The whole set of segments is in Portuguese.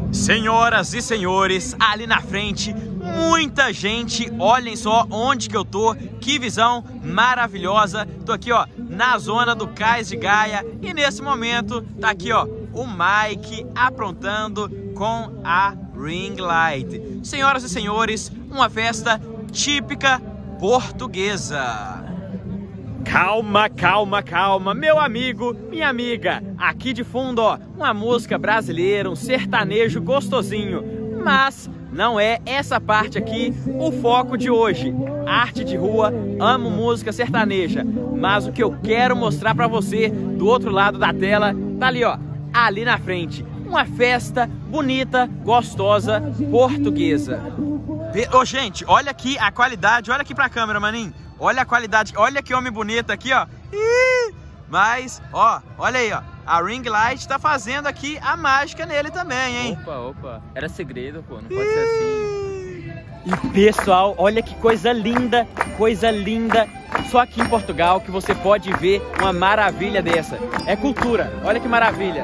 Senhoras e senhores, ali na frente, muita gente, olhem só onde que eu tô, que visão maravilhosa. Tô aqui, ó, na zona do Cais de Gaia e nesse momento tá aqui, ó, o Mike aprontando com a Ring Light. Senhoras e senhores, uma festa típica portuguesa. Calma, calma, calma, meu amigo, minha amiga. Aqui de fundo, ó, uma música brasileira, um sertanejo gostosinho. Mas não é essa parte aqui o foco de hoje. Arte de rua, amo música sertaneja. Mas o que eu quero mostrar pra você do outro lado da tela, tá ali, ó, ali na frente. Uma festa bonita, gostosa, portuguesa. Ô, gente, olha aqui a qualidade, olha aqui pra câmera, maninho. Olha a qualidade, olha que homem bonito aqui, ó. Mas, ó, olha aí, ó. A Ring Light tá fazendo aqui a mágica nele também, hein? Opa, era segredo, pô, não pode ser assim. E pessoal, olha que coisa linda, só aqui em Portugal que você pode ver uma maravilha dessa. É cultura, olha que maravilha.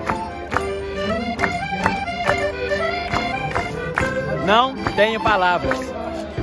Não tenho palavras.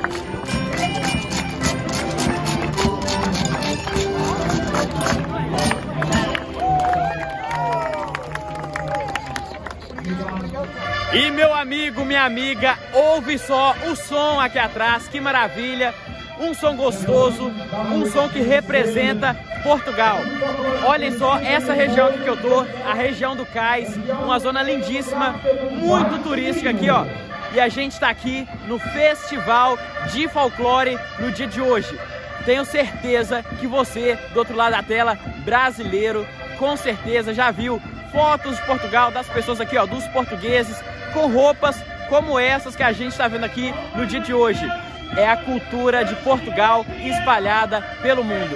E meu amigo, minha amiga, ouve só o som aqui atrás, que maravilha. Um som gostoso, um som que representa Portugal. Olhem só essa região aqui que eu tô, a região do Cais, uma zona lindíssima, muito turística aqui, ó. E a gente tá aqui no Festival de Folclore no dia de hoje. Tenho certeza que você, do outro lado da tela, brasileiro, com certeza já viu fotos de Portugal, das pessoas aqui, ó, dos portugueses, com roupas como essas que a gente está vendo aqui no dia de hoje. É a cultura de Portugal espalhada pelo mundo.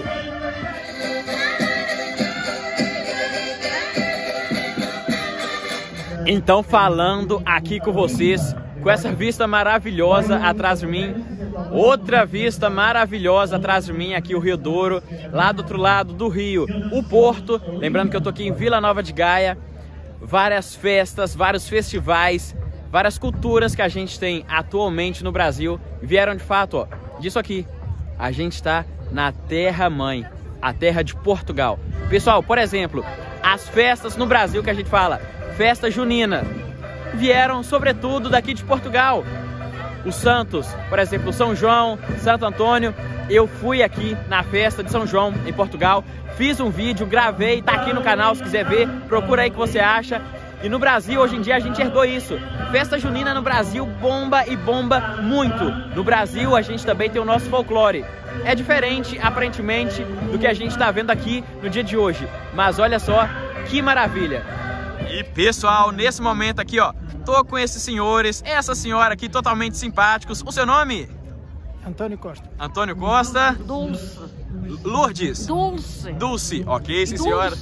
Então, falando aqui com vocês, com essa vista maravilhosa atrás de mim, outra vista maravilhosa atrás de mim, aqui o Rio Douro, lá do outro lado do rio, o Porto. Lembrando que eu tô aqui em Vila Nova de Gaia. Várias festas, vários festivais, várias culturas que a gente tem atualmente no Brasil vieram de fato, ó, disso aqui. A gente tá na terra-mãe, a terra de Portugal. Pessoal, por exemplo, as festas no Brasil que a gente fala, festa junina, vieram sobretudo daqui de Portugal. Os santos, por exemplo, São João, Santo Antônio. Eu fui aqui na festa de São João em Portugal, fiz um vídeo, gravei, tá aqui no canal se quiser ver, procura aí que você acha. E no Brasil, hoje em dia, a gente herdou isso. Festa junina no Brasil bomba e bomba muito. No Brasil, a gente também tem o nosso folclore. É diferente, aparentemente, do que a gente tá vendo aqui no dia de hoje. Mas olha só que maravilha. E pessoal, nesse momento aqui, ó, tô com esses senhores, essa senhora aqui totalmente simpáticos. O seu nome? Antônio Costa. Antônio Costa. Dulce. Lourdes. Dulce. Dulce, ok, sim senhora.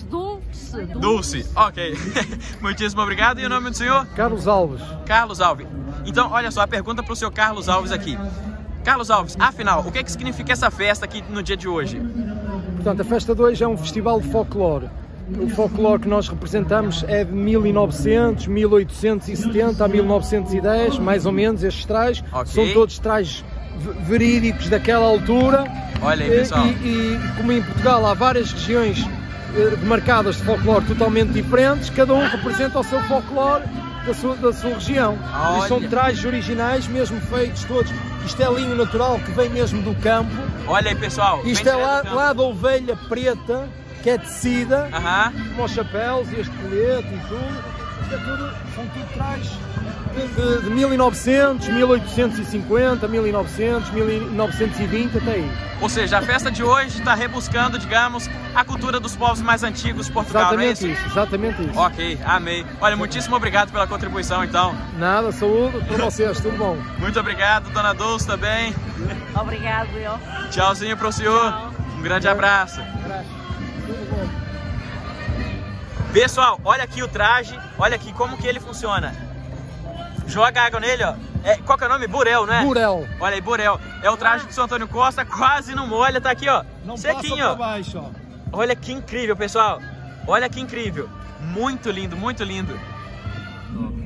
Dulce, ok. Muitíssimo obrigado. E o nome do senhor? Carlos Alves. Carlos Alves. Então, olha só, a pergunta pro seu Carlos Alves aqui. Carlos Alves, afinal, o que significa essa festa aqui no dia de hoje? Portanto, a festa de hoje é um festival de folclore. O folclore que nós representamos é de 1900, 1870 a 1910, mais ou menos, estes trajes. Okay. São todos trajes verídicos daquela altura. Olha aí, pessoal. E como em Portugal há várias regiões demarcadas de folclore totalmente diferentes, cada um representa o seu folclore da sua região. E são trajes originais, mesmo feitos todos. Isto é linho natural que vem mesmo do campo. Olha aí, pessoal. Isto é lá da ovelha preta, que é tecida, como os chapéus e este colete e tudo. Isto é tudo, são tudo trajes de 1900, 1850, 1900, 1920, até aí. Ou seja, a festa de hoje está rebuscando, digamos, a cultura dos povos mais antigos de Portugal, exatamente, não é isso? Exatamente isso. Ok, amei. Olha, muitíssimo obrigado pela contribuição, então. Nada, saúde para vocês, tudo bom. Muito obrigado, dona Dulce também. Obrigado, eu. Tchauzinho para o senhor. Tchau. Um grande abraço. Pessoal, olha aqui o traje, olha aqui como que ele funciona. Joga água nele, ó. Qual que é o nome? Burel, né? Burel. Olha aí, Burel. É o traje do São Antônio Costa, quase não molha, tá aqui, ó. Não sequinho, passa pra baixo, ó. Olha que incrível, pessoal. Olha que incrível. Muito lindo, muito lindo.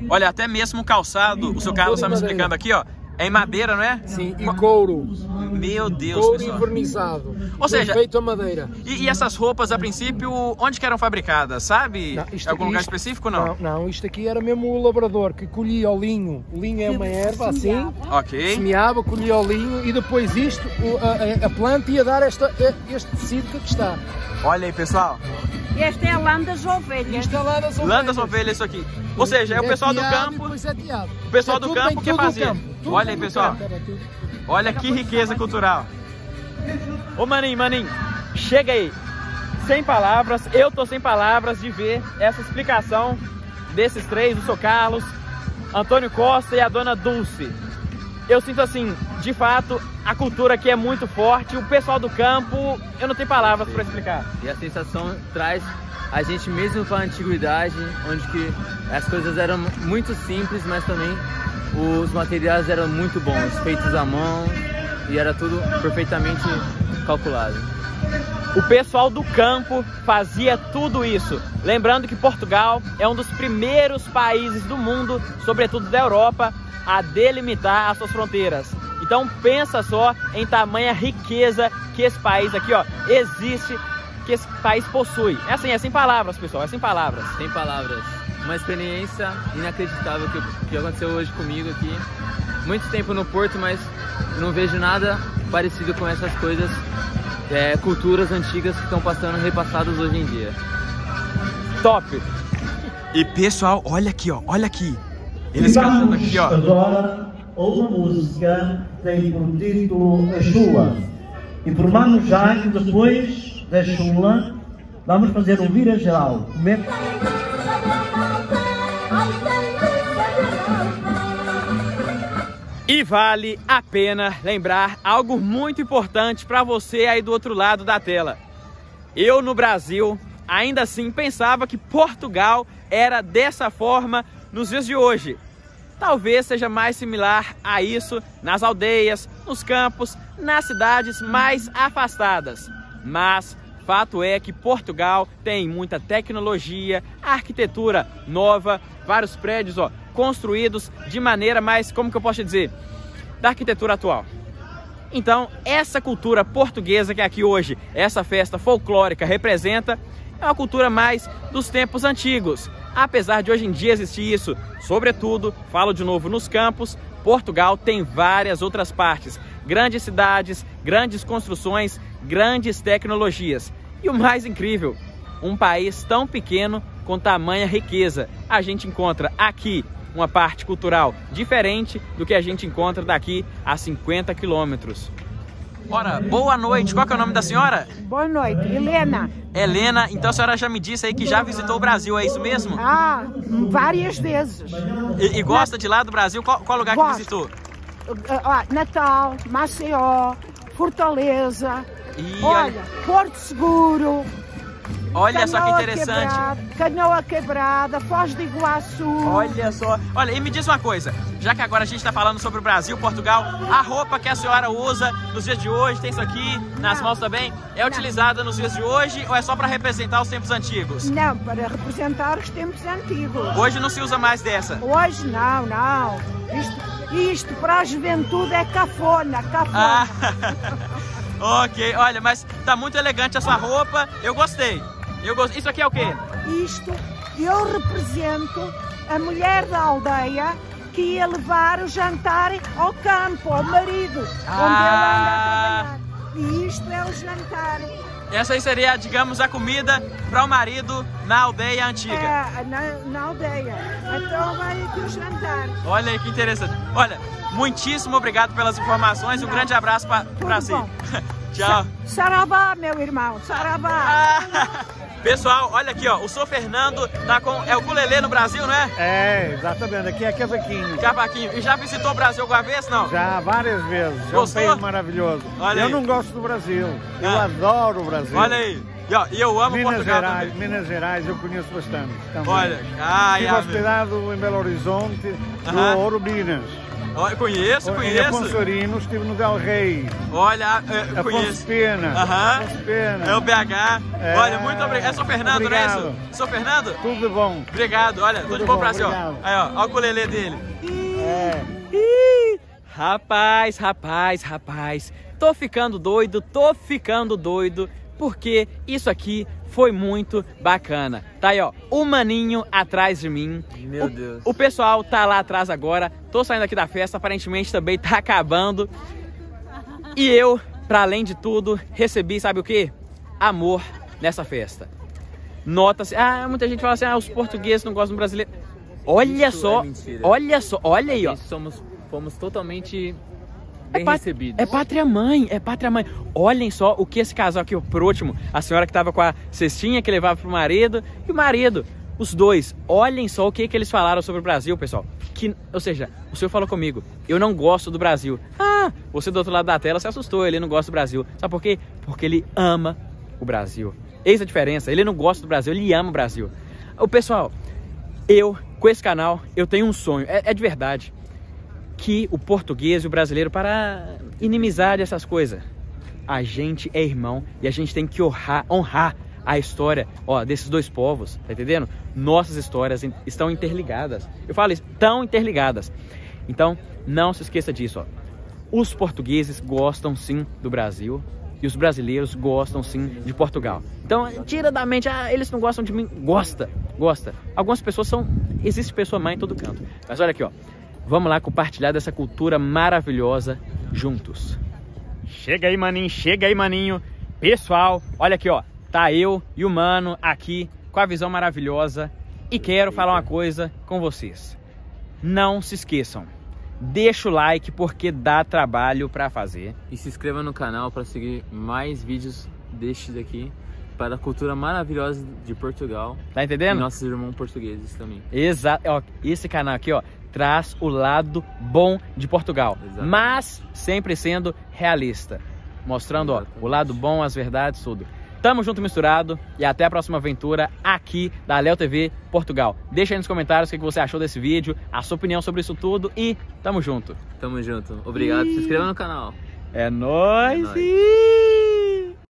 Olha, até mesmo o calçado, o seu Carlos está me explicando aqui, ó, é em madeira, não é? Sim, e couro. Meu Deus, couro pessoal. Invernizado. Ou seja, feito a madeira. E essas roupas, a princípio, onde que eram fabricadas, sabe? Não, Algum lugar específico, não? Não, isto aqui era mesmo o labrador que colhia o linho. O linho é uma erva assim, ok. semeava, colhia o linho e depois isto, a planta ia dar este tecido que aqui está. Olha aí, pessoal. Esta é a lã das ovelhas. Isto é lã das ovelhas. Lã das ovelhas, isso aqui. Ou seja, é o pessoal do campo. O pessoal do campo que fazia. Olha aí, pessoal. Olha que riqueza cultural. Ô, maninho, chega aí. Sem palavras, eu tô sem palavras de ver essa explicação desses três, o seu Carlos, Antônio Costa e a dona Dulce. Eu sinto assim, de fato, a cultura aqui é muito forte, o pessoal do campo, eu não tenho palavras para explicar. E a sensação traz a gente mesmo para a antiguidade, onde que as coisas eram muito simples, mas também os materiais eram muito bons, feitos à mão e era tudo perfeitamente calculado. O pessoal do campo fazia tudo isso. Lembrando que Portugal é um dos primeiros países do mundo, sobretudo da Europa, a delimitar as suas fronteiras. Então pensa só em tamanha riqueza que esse país aqui, ó, existe, que esse país possui. É assim, é sem palavras, pessoal, é sem palavras. Sem palavras. Uma experiência inacreditável que aconteceu hoje comigo aqui. Muito tempo no Porto, mas não vejo nada parecido com essas coisas, culturas antigas que estão repassadas hoje em dia. Top! E pessoal, olha aqui, ó, olha aqui. Eles cantando aqui, ó. Agora, uma música tem por título A Chula. Informamos já que depois da chula vamos fazer um vira geral. E vale a pena lembrar algo muito importante para você aí do outro lado da tela. Eu no Brasil, ainda assim, pensava que Portugal era dessa forma nos dias de hoje. Talvez seja mais similar a isso nas aldeias, nos campos, nas cidades mais afastadas. Mas fato é que Portugal tem muita tecnologia, arquitetura nova, vários prédios, ó, construídos de maneira mais, como que eu posso dizer, da arquitetura atual. Então, essa cultura portuguesa que aqui hoje, essa festa folclórica representa, é uma cultura mais dos tempos antigos. Apesar de hoje em dia existir isso, sobretudo, falo de novo, nos campos, Portugal tem várias outras partes, grandes cidades, grandes construções, grandes tecnologias. E o mais incrível, um país tão pequeno com tamanha riqueza. A gente encontra aqui uma parte cultural diferente do que a gente encontra daqui a 50 quilômetros. Ora, boa noite. Qual que é o nome da senhora? Boa noite, Helena. Helena, então a senhora já me disse aí que já visitou o Brasil, é isso mesmo? Ah, várias vezes. E gosta de lá do Brasil? Qual lugar que visitou? Natal, Maceió, Fortaleza, E olha, Porto Seguro. Olha só que interessante. Canoa Quebrada, Foz do Iguaçu. Olha só. Olha, e me diz uma coisa. Já que agora a gente está falando sobre o Brasil, Portugal, a roupa que a senhora usa nos dias de hoje, tem isso aqui nas mãos também, é utilizada nos dias de hoje ou é só para representar os tempos antigos? Não, para representar os tempos antigos. Hoje não se usa mais dessa? Hoje não. Isto para a juventude é cafona. Ok, olha, mas tá muito elegante a sua roupa, eu gostei. Isso aqui é o quê? Isto, eu represento a mulher da aldeia que ia levar o jantar ao campo, ao marido, onde ela anda a trabalhar. E isto é o jantar. Essa aí seria, digamos, a comida para o marido na aldeia antiga. Na aldeia. Então vai aqui o jantar. Olha aí que interessante. Olha, muitíssimo obrigado pelas informações e um grande abraço para si. Tchau. Saravá, meu irmão, saravá. Pessoal, olha aqui, ó, o senhor Fernando tá com o ukulele no Brasil, não é? É, exatamente, aqui é cavaquinho. Cavaquinho. E já visitou o Brasil alguma vez, não? Já, várias vezes. Gostou? É um país maravilhoso. Olha eu aí. não gosto do Brasil, eu adoro o Brasil. Olha aí. E eu amo Minas Portugal Gerais, também. Minas Gerais eu conheço bastante também. Olha, Estive hospedado em Belo Horizonte, no Ouro Minas. Olha, conheço. Em Afonso Arinos, estive no Del Rey. Olha, conheço. Afonso Pena. Afonso Pena. É o BH. Olha, muito obrigado. É São Fernando, obrigado. não é isso? São Fernando? Tudo de bom. Obrigado, olha, tô de bom pra você, ó. Obrigado. Aí, ó, o ukulele dele. É. Rapaz, tô ficando doido, porque isso aqui foi muito bacana. Tá aí, ó, o maninho atrás de mim. Meu Deus. O pessoal tá lá atrás agora, tô saindo aqui da festa, aparentemente também tá acabando. E eu, pra além de tudo, recebi, sabe o quê? Amor nessa festa. Nota-se, muita gente fala assim, os portugueses não gostam do brasileiro. Olha só, olha aí, ó. Fomos totalmente bem recebidos. É pátria mãe. Olhem só o que esse casal aqui, o próximo, a senhora que tava com a cestinha que levava pro marido e o marido, os dois. Olhem só o que eles falaram sobre o Brasil, pessoal. Ou seja, o senhor falou comigo, eu não gosto do Brasil. Você do outro lado da tela se assustou, ele não gosta do Brasil. Sabe por quê? Porque ele ama o Brasil. Eis a diferença, ele não gosta do Brasil, ele ama o Brasil. O pessoal, com esse canal, eu tenho um sonho, é de verdade, que o português e o brasileiro, para inimizade essas coisas, a gente é irmão e a gente tem que honrar a história, desses dois povos, tá entendendo? Nossas histórias estão interligadas. Eu falo isso, estão interligadas. Então, não se esqueça disso, Os portugueses gostam sim do Brasil e os brasileiros gostam sim de Portugal. Então, tira da mente, eles não gostam de mim. Gosta. Algumas pessoas existe pessoa má em todo canto. Mas olha aqui, vamos lá compartilhar dessa cultura maravilhosa juntos. Chega aí, maninho. Pessoal, olha aqui, tá eu e o mano aqui com a visão maravilhosa e quero falar uma coisa com vocês. Não se esqueçam, deixa o like porque dá trabalho pra fazer. E se inscreva no canal para seguir mais vídeos destes aqui para a cultura maravilhosa de Portugal. Tá entendendo? E nossos irmãos portugueses também. Exato. Esse canal aqui, traz o lado bom de Portugal. Exatamente. Mas sempre sendo realista. Mostrando, o lado bom, as verdades, tudo. Tamo junto, misturado. E até a próxima aventura aqui da Léo TV Portugal. Deixa aí nos comentários o que você achou desse vídeo, a sua opinião sobre isso tudo e tamo junto. Tamo junto. Obrigado. Se inscreva no canal. É nóis.